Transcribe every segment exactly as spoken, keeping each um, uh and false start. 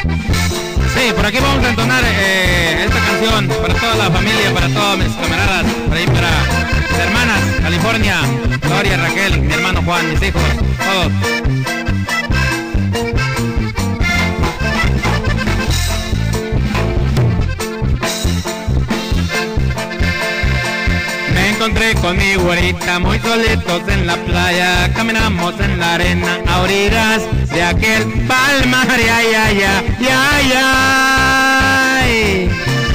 Sí, por aquí vamos a entonar eh, esta canción para toda la familia, para todos mis camaradas, para ahí para mis hermanas, California, Gloria, Raquel, mi hermano Juan, mis hijos, todos. Me encontré con mi güerita muy solitos en la playa, caminamos en la arena a orillas de aquel palmar, ay, ay, ay, ay, ay.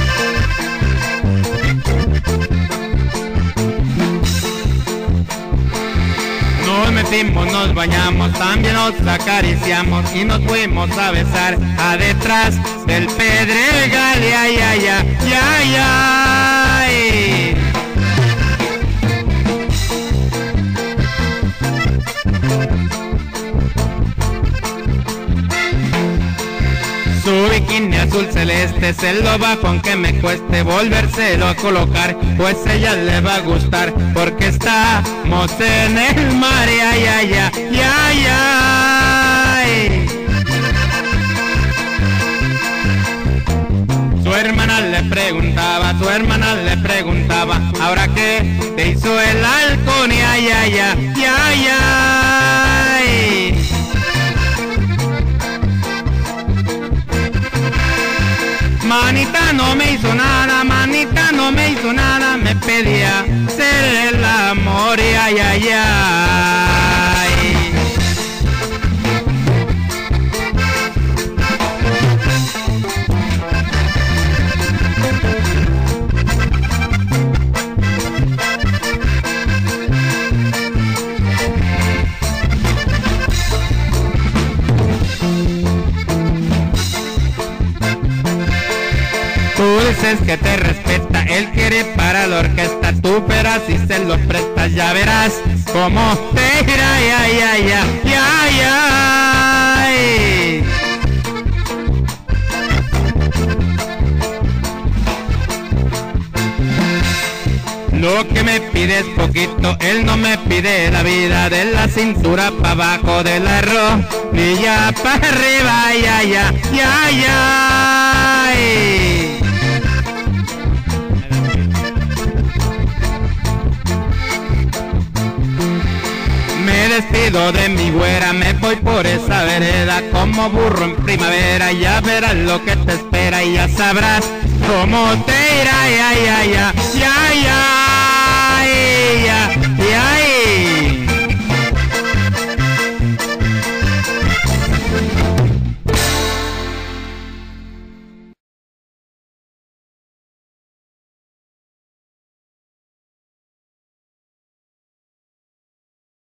Nos metimos, nos bañamos, también nos acariciamos y nos fuimos a besar a detrás del pedregal, ay, ay, ay, ay, ay, ay. Su bikini azul celeste se lo bajo aunque me cueste volvérselo a colocar, pues ella le va a gustar porque estamos en el mar, ay, ay, ay, ay, ay. Su hermana le preguntaba, su hermana le preguntaba, ¿ahora qué te hizo el halcón? Y ay, ay, ay, ay, ay. Manita no me hizo nada, manita no me hizo nada, me pedía ser el amor, y ay, ay, ay. Tú dices que te respeta, él quiere para la orquesta, tú verás si se lo prestas, ya verás cómo te irá, ay, ay, ay, ay, ay, ay. Lo que me pide es poquito, él no me pide la vida, de la cintura para abajo, de la rodilla para arriba, ay, ay, ay, ay, ay. Me despido de mi güera, me voy por esa vereda como burro en primavera, ya verás lo que te espera y ya sabrás cómo te irá, ay, ay, ay, ay, ay, ay.